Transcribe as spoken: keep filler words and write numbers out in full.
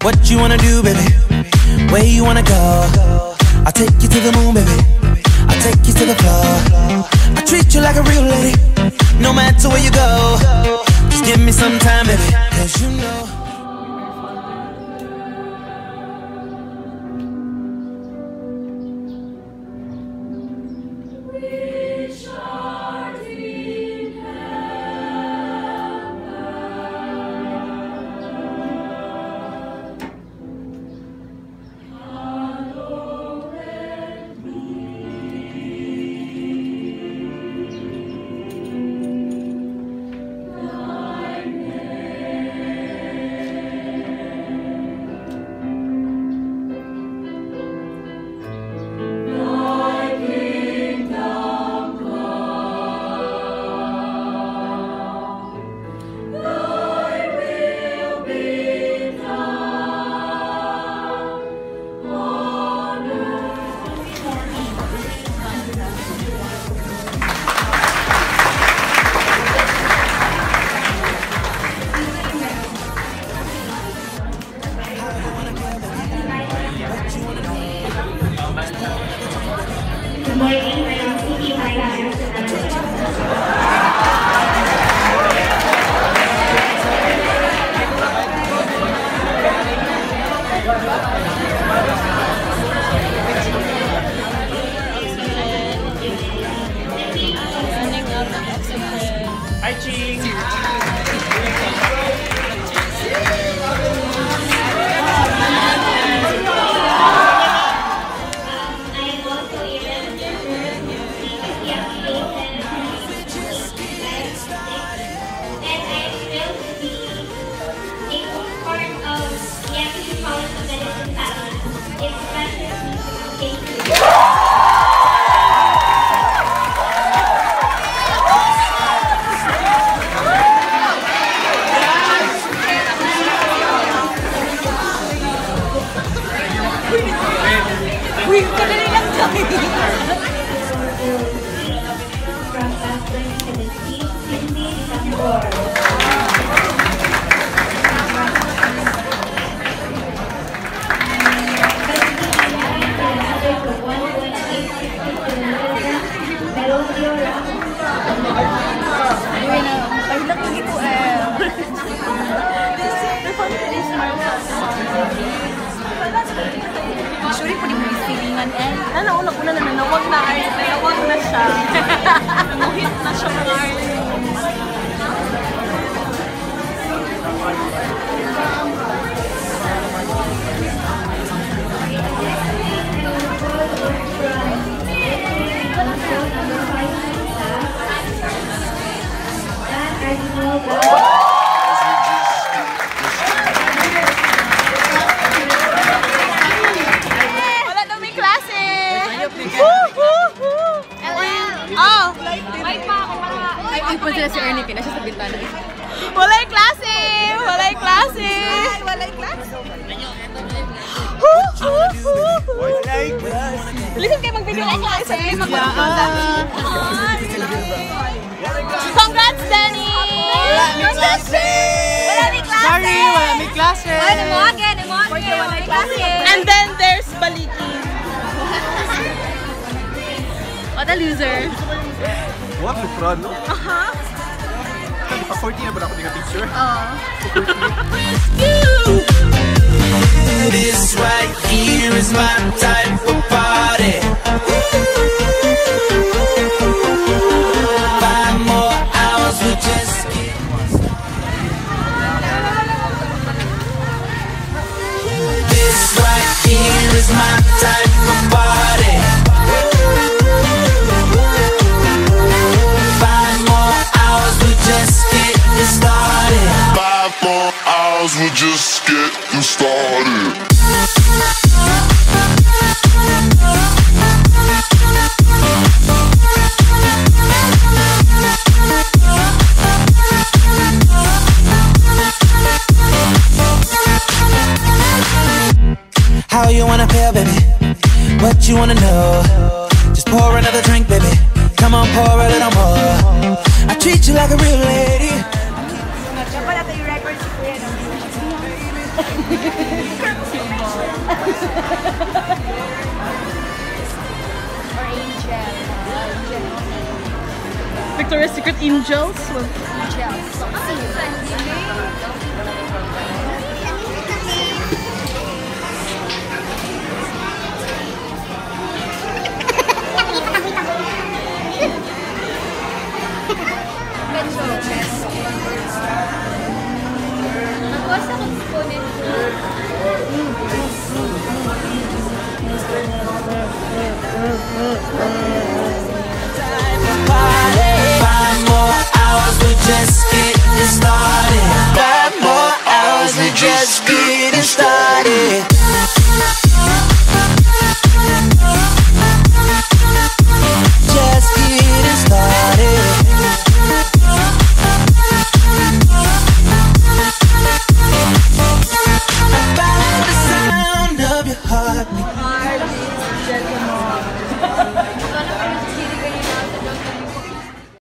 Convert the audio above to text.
What you wanna do, baby? Where you wanna go? I'll take you to the moon, baby. I'll take you to the floor. I treat you like a real lady, no matter where you go. Just give me some time, baby, 'cause you know. Good morning, my name is Kiki Maria. Hi, Ching! Uy, kadali lang kami. Uy, na, pahilak lagi ko eh. Sorry po di mo feelingan eh. Una-una na nanawag na ay nanawag na siya. Namuhit na siya mga artist. Sila si Ernie, kina siya sa bintana. Walay klase! Walay klase! Walay klase! Walay klase! Listen kayo mag-video ako kayo sa mga mag-contact. Congrats, Danny! Wala may klase! Wala may klase! Sorry, wala may klase! Ay, namuagin, namuagin! Wala may klase! And then there's Baliki. What a loser! What? Lutron, no? Aha! Pa-fourteen na ba ako ng picture? Oo. This right here is my type of party. Five more hours we just get. This right here is my type of party. Five more hours we just getting started. Five more hours, we're just getting started. How you wanna feel, baby? What you wanna know? Just pour another drink, baby. Come on, pour a little more. I treat you like a real lady. Dapat natin yung record si Kuya. Or angel. Victoria's Secret Angels. Nagkuha sa component Five more hours, we're just getting started. Five more hours, we're just getting started.